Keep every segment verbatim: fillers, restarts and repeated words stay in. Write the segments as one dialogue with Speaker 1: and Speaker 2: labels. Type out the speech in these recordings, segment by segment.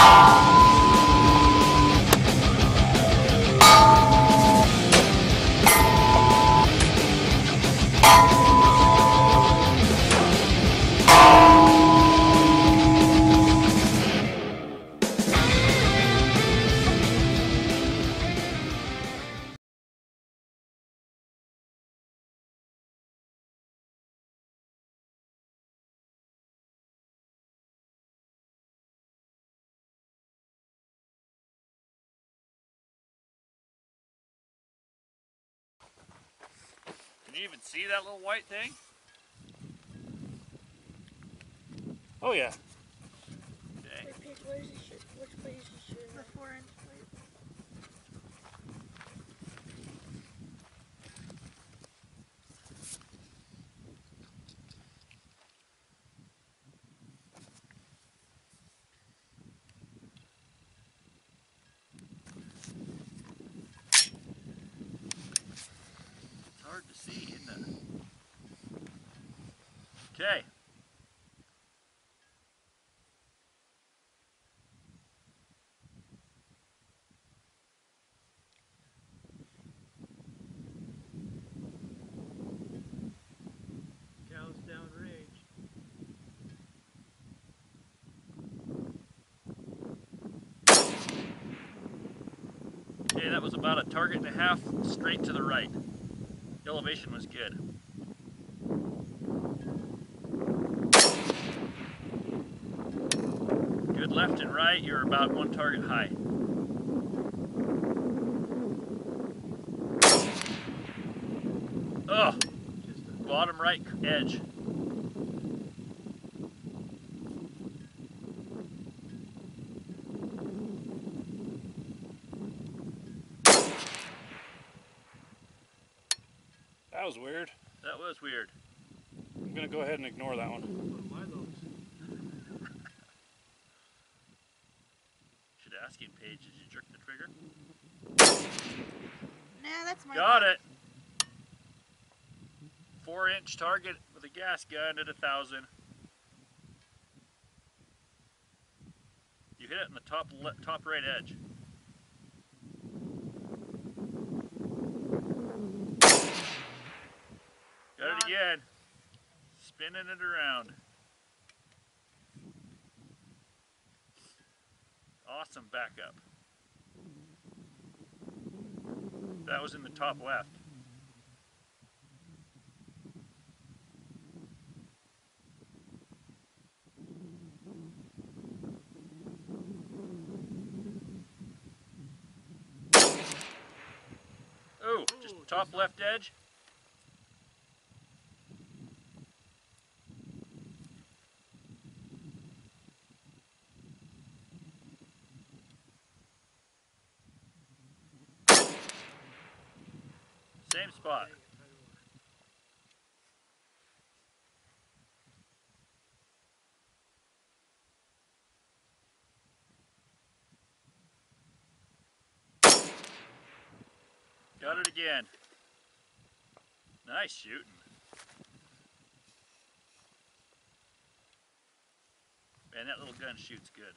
Speaker 1: Can you even see that little white thing? Oh yeah. Okay.
Speaker 2: Wait, Paige, where is the shoot? Which plate is he shooting? The four inch plate.
Speaker 1: It's hard to see, isn't it? Okay.
Speaker 3: Cows downrange.
Speaker 1: Okay, that was about a target and a half straight to the right. The elevation was good. Good left and right, you're about one target high. Oh, bottom right edge.
Speaker 4: That was weird.
Speaker 1: That was weird.
Speaker 4: I'm gonna go ahead and ignore that one.
Speaker 1: Should ask him, Paige, did you jerk the trigger?
Speaker 2: Nah, that's my
Speaker 1: Got it. Four inch target with a gas gun at a thousand. You hit it in the top le top right edge. Got it again. Spinning it around. Awesome backup. That was in the top left. Oh, just top left edge. Same spot. Got it again. Nice shooting. Man, that little gun shoots good.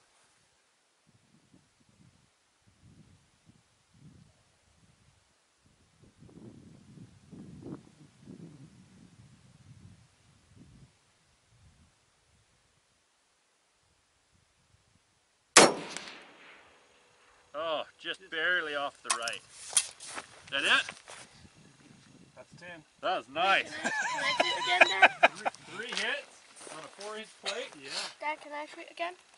Speaker 1: Oh, just barely off the right. That it?
Speaker 4: That's ten.
Speaker 1: That was nice.
Speaker 2: Can I, can I shoot again, Dad?
Speaker 1: Three hits on a four inch plate?
Speaker 4: Yeah.
Speaker 2: Dad, can I shoot again?